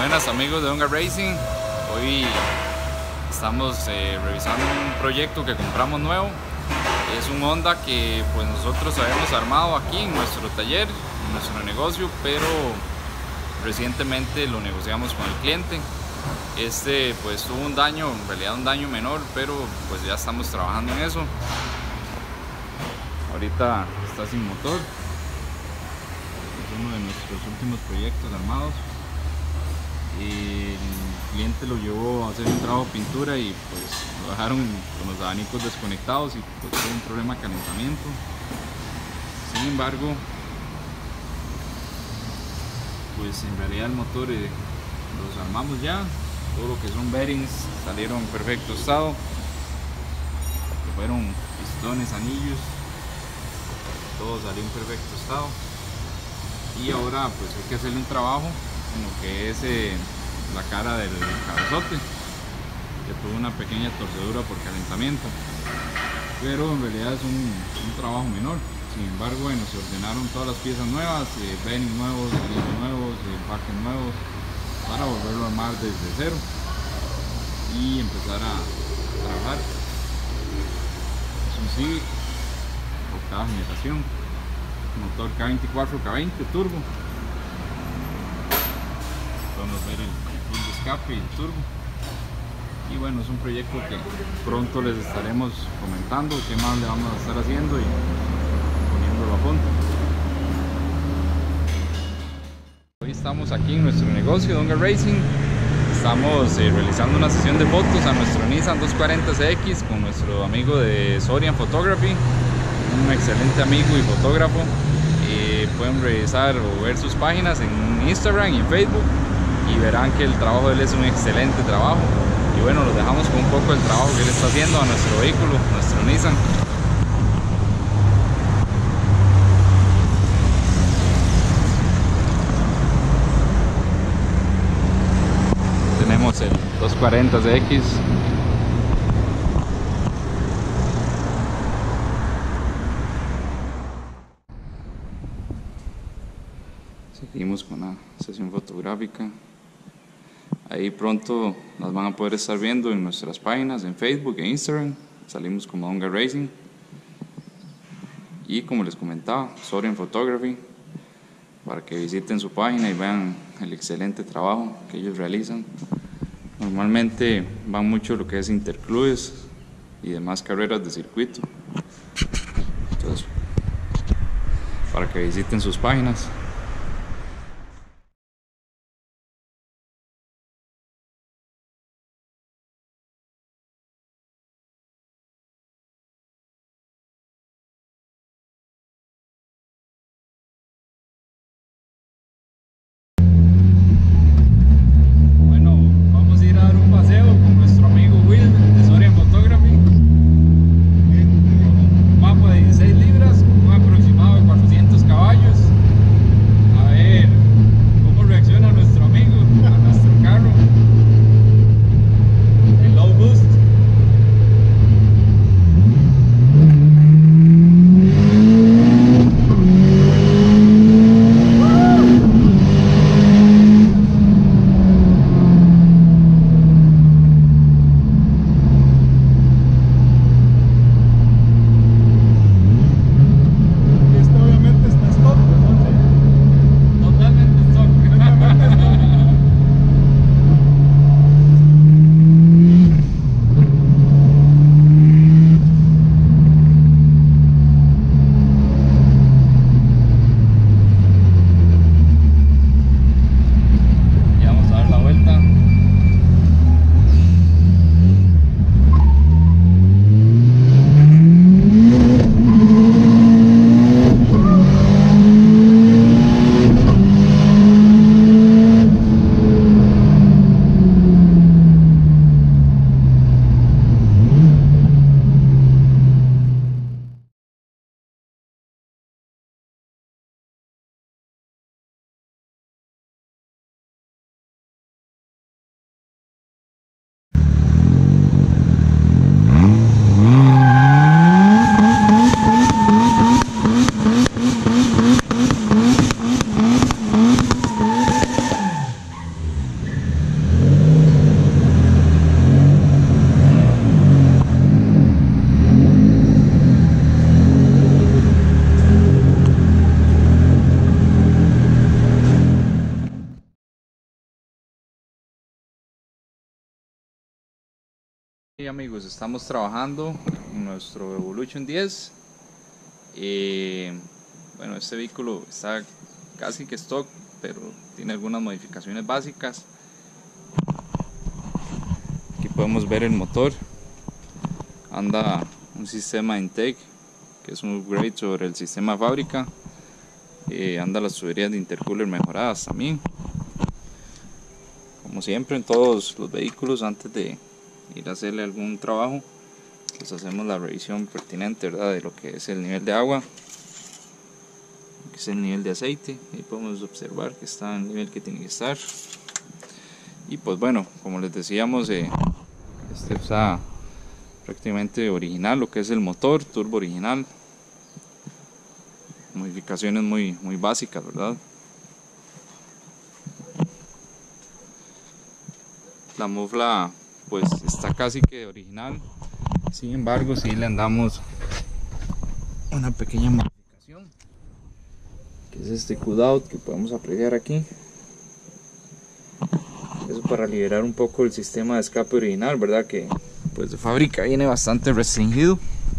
Buenas amigos de Donga Racing. Hoy estamos revisando un proyecto que compramos nuevo. Es un Honda que pues nosotros habíamos armado aquí en nuestro taller, en nuestro negocio, pero recientemente lo negociamos con el cliente. Este pues tuvo un daño, en realidad un daño menor, pero pues ya estamos trabajando en eso. Ahorita está sin motor. Es uno de nuestros últimos proyectos armados. El cliente lo llevó a hacer un trabajo de pintura y pues lo dejaron con los abanicos desconectados y pues tuvo un problema de calentamiento. Sin embargo, pues en realidad el motor los armamos ya. Todo lo que son bearings salieron en perfecto estado, que fueron pistones, anillos, todo salió en perfecto estado. Y ahora pues hay que hacerle un trabajo en lo que es la cara del cabezote, que tuvo una pequeña torcedura por calentamiento, pero en realidad es un trabajo menor. Sin embargo, bueno, se ordenaron todas las piezas nuevas, bearings nuevos, anillos nuevos, empaques nuevos, para volverlo a armar desde cero y empezar a trabajar. Es un Civic, octava generación, motor K24, K20 turbo. Podemos ver el full de escape y el turbo. Y bueno, es un proyecto que pronto les estaremos comentando qué más le vamos a estar haciendo y poniéndolo a punto. Hoy estamos aquí en nuestro negocio Donga Racing. Estamos realizando una sesión de fotos a nuestro Nissan 240CX con nuestro amigo de Sorian Photography, un excelente amigo y fotógrafo. Pueden revisar o ver sus páginas en Instagram y en Facebook y verán que el trabajo de él es un excelente trabajo. Y bueno, los dejamos con un poco del trabajo que él está haciendo a nuestro vehículo, nuestro Nissan. Tenemos el 240CX. Seguimos con la sesión fotográfica. Ahí pronto las van a poder estar viendo en nuestras páginas en Facebook e Instagram. Salimos como Donga Racing. Y como les comentaba, Sorian Photography, para que visiten su página y vean el excelente trabajo que ellos realizan. Normalmente van mucho lo que es interclubes y demás carreras de circuito. Entonces, para que visiten sus páginas. Sí, amigos, estamos trabajando en nuestro Evolution 10. Bueno, este vehículo está casi que stock, pero tiene algunas modificaciones básicas. Aquí podemos ver el motor. Anda un sistema Intake, que es un upgrade sobre el sistema de fábrica. Anda las tuberías de intercooler mejoradas también. Como siempre en todos los vehículos, antes de ir a hacerle algún trabajo, pues hacemos la revisión pertinente, ¿verdad?, de lo que es el nivel de agua, que es el nivel de aceite. Ahí podemos observar que está en el nivel que tiene que estar. Y pues bueno, como les decíamos, este está prácticamente original, lo que es el motor turbo original. Modificaciones muy básicas, ¿verdad? La mufla pues está casi que original, sin embargo si le damos una pequeña modificación, que es este cutout que podemos apreciar aquí. Eso para liberar un poco el sistema de escape original, ¿verdad?, que pues de fábrica viene bastante restringido.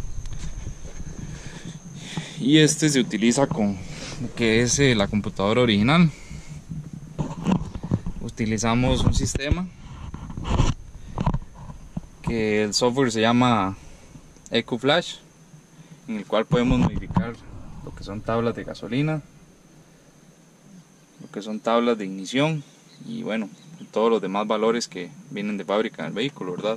Y este se utiliza con lo que es la computadora original. Utilizamos un sistema que el software se llama EcoFlash, en el cual podemos modificar lo que son tablas de gasolina, lo que son tablas de ignición y bueno, todos los demás valores que vienen de fábrica en el vehículo, ¿verdad?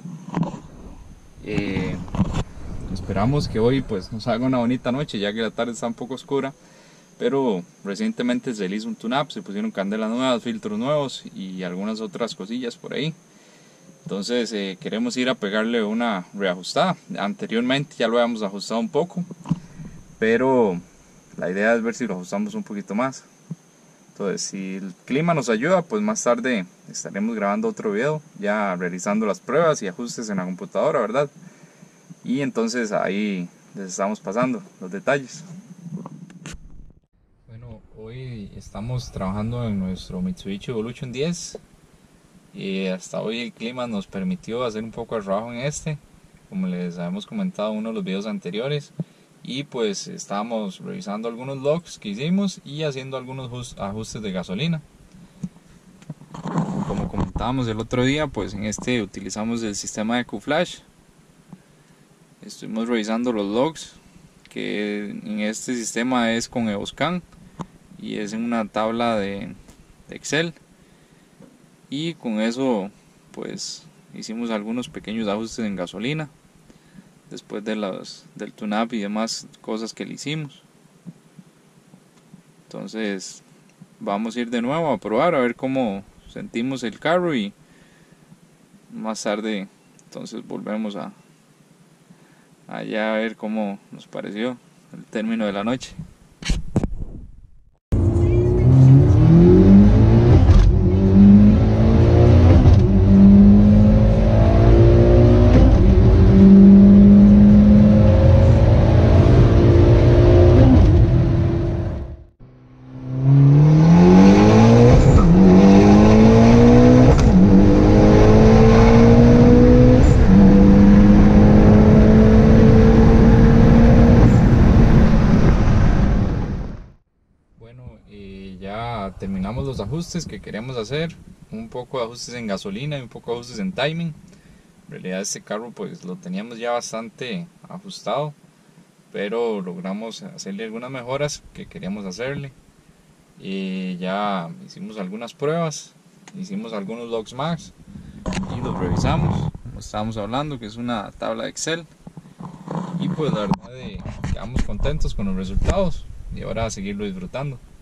Esperamos que hoy pues nos haga una bonita noche, ya que la tarde está un poco oscura, pero recientemente se le hizo un tune-up, se pusieron candelas nuevas, filtros nuevos y algunas otras cosillas por ahí. Entonces queremos ir a pegarle una reajustada. Anteriormente ya lo habíamos ajustado un poco, pero la idea es ver si lo ajustamos un poquito más. Entonces si el clima nos ayuda, pues más tarde estaremos grabando otro video ya realizando las pruebas y ajustes en la computadora, ¿verdad? Y entonces ahí les estamos pasando los detalles. Bueno, hoy estamos trabajando en nuestro Mitsubishi Evolution 10 y hasta hoy el clima nos permitió hacer un poco de trabajo en este, como les habíamos comentado en uno de los videos anteriores, y pues estábamos revisando algunos logs que hicimos y haciendo algunos ajustes de gasolina. Como comentábamos el otro día, pues en este utilizamos el sistema de EcoFlash. Estuvimos revisando los logs, que en este sistema es con EOSCAN y es en una tabla de Excel, y con eso pues hicimos algunos pequeños ajustes en gasolina después de del tune-up y demás cosas que le hicimos. Entonces vamos a ir de nuevo a probar a ver cómo sentimos el carro y más tarde entonces volvemos allá a ver cómo nos pareció el término de la noche. Ya terminamos los ajustes que queríamos hacer, un poco de ajustes en gasolina y un poco de ajustes en timing. En realidad este carro pues lo teníamos ya bastante ajustado, pero logramos hacerle algunas mejoras que queríamos hacerle. Ya hicimos algunas pruebas, hicimos algunos logs más y los revisamos, como estábamos hablando, que es una tabla de Excel. Y pues la verdad quedamos contentos con los resultados y ahora a seguirlo disfrutando.